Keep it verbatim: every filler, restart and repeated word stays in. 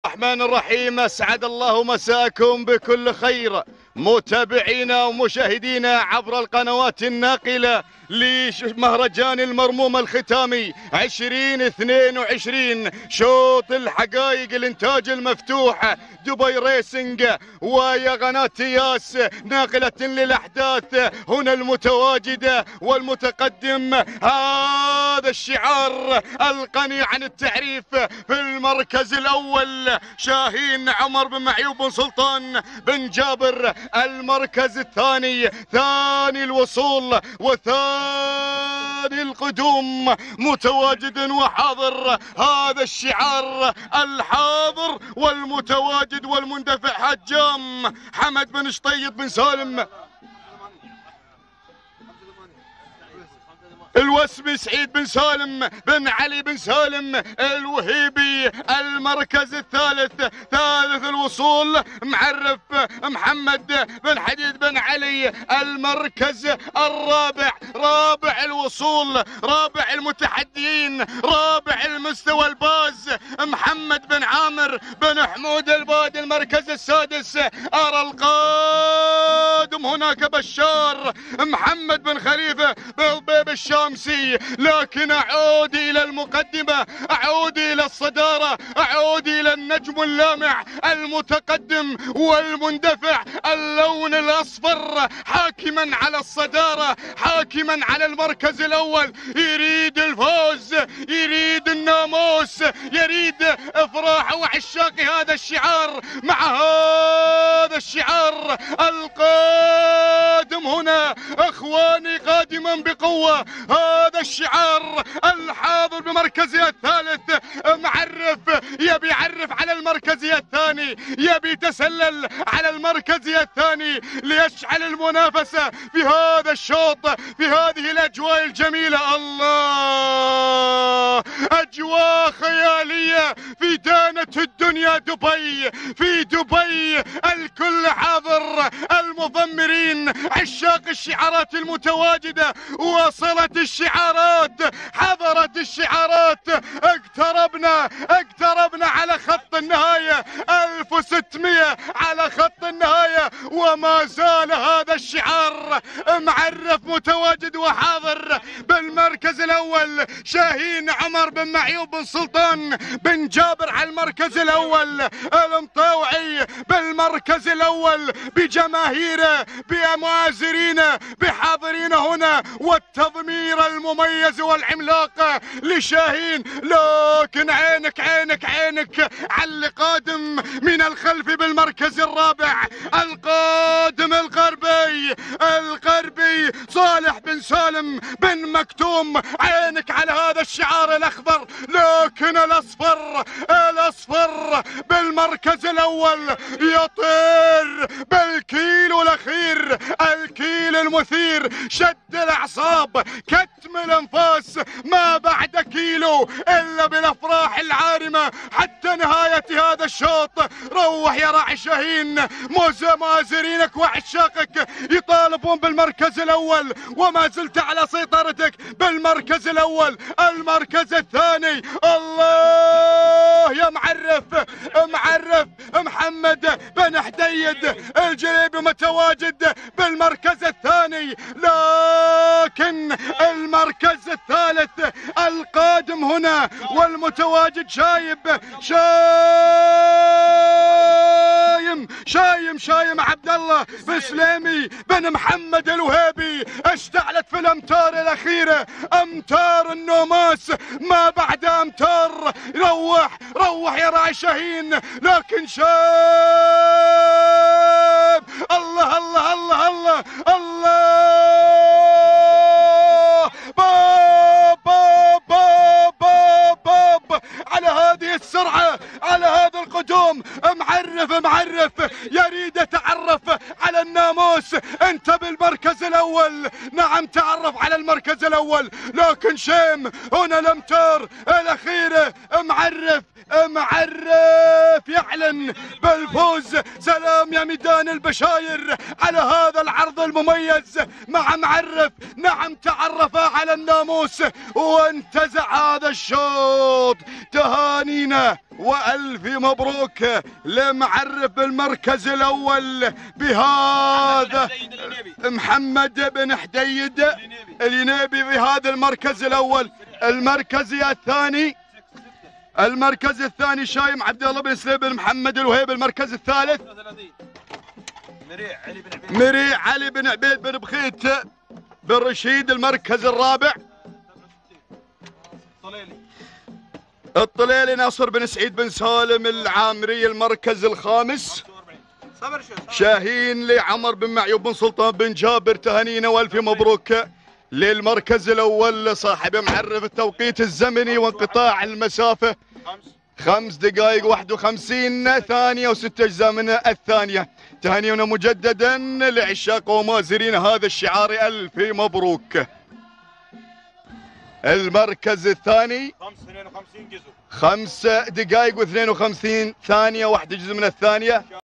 الرحمن الرحيم. أسعد الله مساءكم بكل خير متابعينا ومشاهدينا عبر القنوات الناقلة لمهرجان المرموم الختامي عشرين اثنين وعشرين، شوط الحقائق الانتاج المفتوح دبي ريسنج ويا قناة ياس ناقلة للأحداث هنا المتواجدة والمتقدم. هذا الشعار الغني عن التعريف في المركز الأول شاهين عمر بن معيوب بن سلطان بن جابر. المركز الثاني ثاني الوصول وثاني القدوم متواجد وحاضر. هذا الشعار الحاضر والمتواجد والمندفع هجام حمد بن شطيط بن سالم الوسمي سعيد بن سالم بن علي بن سالم الوهيبي. المركز الثالث ثالث الوصول معرف محمد بن حديد بن علي. المركز الرابع رابع الوصول رابع المتحديين رابع المستوى الباز محمد بن عامر بن حمود البادي. المركز السادس أرى القادم هناك بشار محمد بن خليفة بالبيب الشام. لكن أعود إلى المقدمة، أعود إلى الصدارة، أعود إلى النجم اللامع المتقدم والمندفع اللون الأصفر حاكما على الصدارة حاكما على المركز الأول. يريد الفوز يريد الناموس يريد إفراح وعشاق هذا الشعار مع هذا الشعار القادم هنا إخواني قادما بقوة. هذا الشعار الحاضر بمركزه الثالث معرف يبي يعرف على المركزية الثاني يبي يتسلل على المركزية الثاني ليشعل المنافسة في هذا الشوط في هذه الأجواء الجميلة. الله أجواء خيالية في دانة الدنيا دبي. في دبي الكل حاضر المضمرين عشاق الشعارات المتواجدة. وصلت الشعارات حضرت الشعارات اقتربنا اقتربنا على خط النهاية ألف وستمئة على خط النهاية وما زال هذا الشعار معرف متواجد وحاضر. بالمركز الأول شاهين عمر بن معيوب بن سلطان بن جابر على المركز الأول. المطاوعي بالمركز الأول بجماهيره بمؤازرينه بحاضرينه هنا والتضمير المميز والعملاق لشاهين. لكن عينك عينك عينك على اللي قادم من الخلف بالمركز الرابع القادم الغربي الغربي صالح بن سالم بن مكتوم. عينك على هذا الشعار الأخضر. لكن الأصفر الأصفر بالمركز الأول يطير بالكيلو الأخير الكيل المثير شد الأعصاب كتم الأنفاس ما بعد كيلو إلا بالأفراح العارمة حتى نهاية هذا الشوط. روح يا راعي شاهين مازرينك وعشاقك يطالبون بالمركز الأول وما زلت على سيطرتك بالمركز الأول. المركز الثاني الله يا معرف معرف محمد بن حديد الجليبي متواجد بالمركز الثاني. لكن المركز الثالث القادم هنا والمتواجد شايب شايم شايم شايم عبد الله بسليمي بن محمد الوهيبي. اشتعلت في الامتار الاخيره امتار النوماس ما بعد امتار. روح روح يا راعي شاهين. لكن شاب الله الله الله الله الله باب باب باب باب باب على هذه السرعة على هذا القدوم. معرف معرف يريد يتعرف على الناموس. انت بالمركز الاول نعم تعرف على المركز الاول. لكن شيم هنا الامتار الاخيرة معرف معرف يعني يعلن بالفوز. سلام يا ميدان البشاير على هذا العرض المميز مع معرف. نعم تعرف على الناموس وانتزع هذا الشوط. تهانينا والف مبروك لمعرف بالمركز الاول بهذا محمد بن حديد الينيبي بهذا المركز الاول. المركز الثاني المركز الثاني شايم عبد الله بن سليم بن محمد الوهيب. المركز الثالث مريع علي بن عبيد بن بخيت بن رشيد. المركز الرابع الطليلي ناصر بن سعيد بن سالم العامري. المركز الخامس شاهين لعمر بن معيوب بن سلطان بن جابر. تهانينا والف مبروك للمركز الاول صاحب معرف التوقيت الزمني وانقطاع المسافه خمس دقائق واحد وخمسين ثانيه وست اجزاء من الثانيه. تهانينا مجددا لعشاق ومازرين هذا الشعار الف مبروك. المركز الثاني خمس دقائق واثنين وخمسين ثانيه واحد جزء من الثانيه.